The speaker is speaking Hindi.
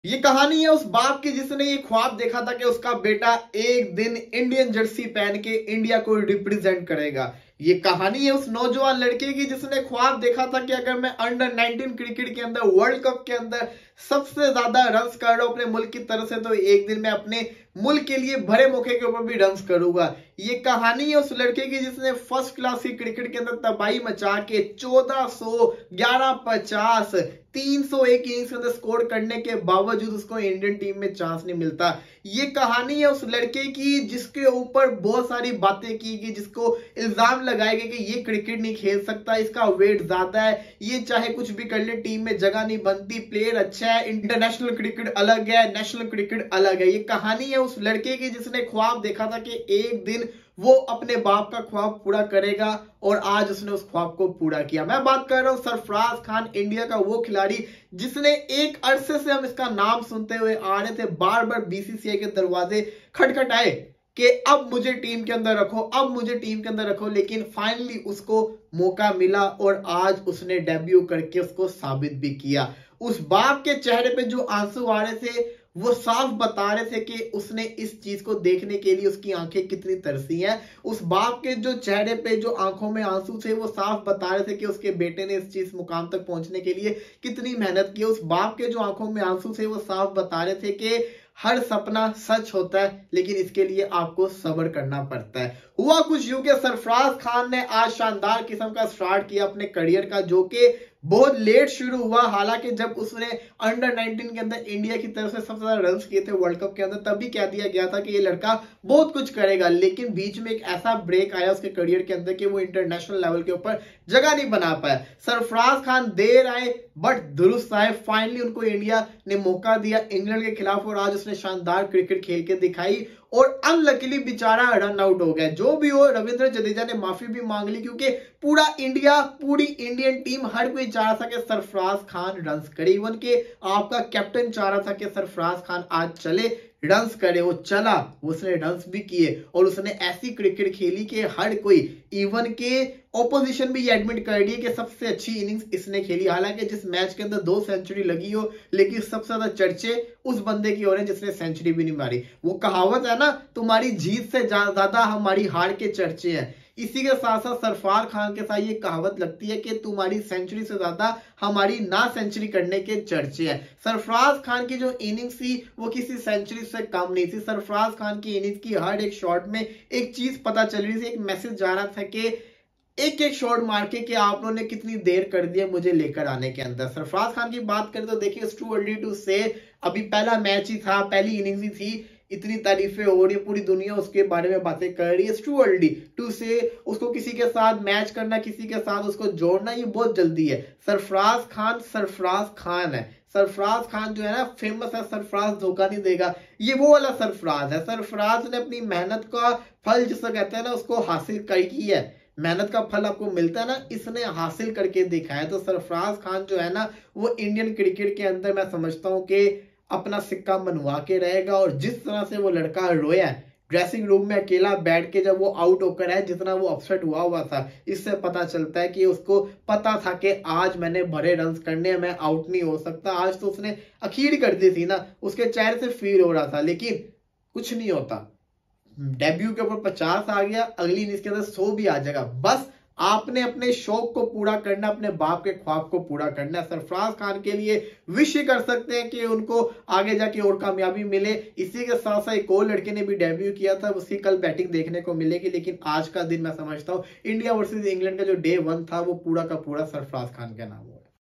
ये कहानी है उस बाप की जिसने ये ख्वाब देखा था कि उसका बेटा एक दिन इंडियन जर्सी पहन के इंडिया को रिप्रेजेंट करेगा। ये कहानी है उस नौजवान लड़के की जिसने ख्वाब देखा था कि अगर मैं अंडर 19 क्रिकेट के अंदर वर्ल्ड कप के अंदर सबसे ज्यादा रन्स कर रहा हूं अपने मुल्क की तरफ से, तो एक दिन मैं अपने मुल्क के लिए भरे मौके के ऊपर भी रन्स करूंगा। ये कहानी है उस लड़के की जिसने फर्स्ट क्लास की क्रिकेट के अंदर तबाही मचा के 1400, 1150, 301 इनिंग्स के अंदर स्कोर करने के बावजूद उसको इंडियन टीम में चांस नहीं मिलता। ये कहानी है उस लड़के की जिसके ऊपर बहुत सारी बातें की गई, जिसको इल्जाम लगाए गए कि ये क्रिकेट नहीं खेल सकता, इसका वेट ज्यादा है, ये चाहे कुछ भी कर ले टीम में जगह नहीं बनती, प्लेयर अच्छा है, इंटरनेशनल क्रिकेट अलग है, नेशनल क्रिकेट अलग है। ये कहानी है उस लड़के की जिसने ख्वाब देखा था कि एक दिन वो अपने बाप का ख्वाब पूरा करेगा और आज उसने उस ख्वाब को पूरा किया। मैं बात कर रहा हूं सरफराज खान, इंडिया का वो खिलाड़ी जिसने एक अरसे से हम इसका नाम सुनते हुए आ रहे थे, बार बार बीसीसीआई के दरवाजे खटखटाए कि अब मुझे टीम के अंदर रखो, अब मुझे टीम के अंदर रखो, लेकिन फाइनली उसको मौका मिला और आज उसने डेब्यू करके उसको साबित भी किया। उस बाप के चेहरे पे जो आंसू आ रहे थे वो साफ बता रहे थे कि उसने इस चीज को देखने के लिए उसकी आंखें कितनी तरसी हैं। उस बाप के जो चेहरे पे जो आंखों में आंसू थे वो साफ बता रहे थे कि उसके बेटे ने इस चीज मुकाम तक पहुंचने के लिए कितनी मेहनत की। उस बाप के जो आंखों में आंसू थे वो साफ बता रहे थे कि हर सपना सच होता है लेकिन इसके लिए आपको सब्र करना पड़ता है। हुआ कुछ यूं कि सरफराज खान ने आज शानदार किस्म का स्टार्ट किया अपने करियर का, जो कि बहुत लेट शुरू हुआ। हालांकि जब उसने अंडर 19 के अंदर इंडिया की तरफ से सबसे ज्यादा रन्स किए थे वर्ल्ड कप के अंदर, तब भी कह दिया गया था कि ये लड़का बहुत कुछ करेगा, लेकिन बीच में एक ऐसा ब्रेक आया उसके करियर के अंदर कि वो इंटरनेशनल लेवल के ऊपर जगह नहीं बना पाया। सरफराज खान देर आए बट दुरुस्त आए, फाइनली उनको इंडिया ने मौका दिया इंग्लैंड के खिलाफ और आज उसने शानदार क्रिकेट खेल के दिखाई और अनलकीली बेचारा रन आउट हो गया। जो भी हो, रविंद्र जडेजा ने माफी भी मांग ली क्योंकि पूरा इंडिया, पूरी इंडियन टीम, हर कोई चाह रहा था कि सरफराज खान रन्स करे। इवन के आपका कैप्टन चाह रहा था कि सरफराज खान आज चले रन्स करे, वो चला, उसने रन्स भी किए और उसने ऐसी क्रिकेट खेली कि हर कोई, इवन के ऑपोजिशन भी ये एडमिट कर रही है कि सबसे अच्छी इनिंग्स इसने खेली। हालांकि जिस मैच के अंदर 2 सेंचुरी लगी हो, लेकिन सबसे ज्यादा चर्चे उस बंदे की हो रहे हैं जिसने सेंचुरी भी नहीं मारी। वो कहावत है ना, तुम्हारी जीत से ज्यादा हमारी हार के चर्चे हैं। इसी के साथ साथ सरफराज खान के साथ ये कहावत लगती है कि तुम्हारी सेंचुरी से ज्यादा हमारी ना सेंचुरी करने के चर्चे हैं। सरफराज खान की जो इनिंग्स थी वो किसी सेंचुरी से कम नहीं थी। सरफराज खान की इनिंग्स की हर एक शॉट में एक चीज पता चल रही थी, एक मैसेज जा रहा था कि एक एक शॉट मार के कि आप लोगों ने कितनी देर कर दी है मुझे लेकर आने के अंदर। सरफराज खान की बात करें तो देखिए, इट्स टू अर्ली टू से, अभी पहला मैच ही था, पहली इनिंग्स ही थी, इतनी तारीफें हो रही है, पूरी दुनिया उसके बारे में बातें कर रही है। इट्स टू अर्ली टू से, उसको किसी के साथ मैच करना, किसी के साथ उसको जोड़ना, ये बहुत जल्दी है। सरफराज खान है। सरफराज खान जो है ना, फेमस है, सरफराज धोखा नहीं देगा, ये वो वाला सरफराज है। सरफराज ने अपनी मेहनत का फल जिसे कहते हैं ना, उसको हासिल कर की है। मेहनत का फल आपको मिलता है ना, इसने हासिल करके दिखाया है। तो सरफराज खान जो है ना, वो इंडियन क्रिकेट के अंदर मैं समझता हूं कि अपना सिक्का मनवा के रहेगा। और जिस तरह से वो लड़का रोया है ड्रेसिंग रूम में अकेला बैठ के जब वो आउट होकर है, जितना वो अपसेट हुआ था, इससे पता चलता है कि उसको पता था कि आज मैंने भरे रन्स करने हैं, मैं आउट नहीं हो सकता। आज तो उसने अखीर कर दी थी ना, उसके चेहरे से फील हो रहा था, लेकिन कुछ नहीं होता। डेब्यू के ऊपर 50 आ गया, अगली इनिंग्स के अंदर 100 भी आ जाएगा। बस आपने अपने शौक को पूरा करना, अपने बाप के ख्वाब को पूरा करना। सरफराज खान के लिए विश कर सकते हैं कि उनको आगे जाके और कामयाबी मिले। इसी के साथ साथ एक और लड़के ने भी डेब्यू किया था, उसकी कल बैटिंग देखने को मिलेगी, लेकिन आज का दिन मैं समझता हूं इंडिया वर्सेस इंग्लैंड का जो डे 1 था वो पूरा का पूरा सरफराज खान के नाम।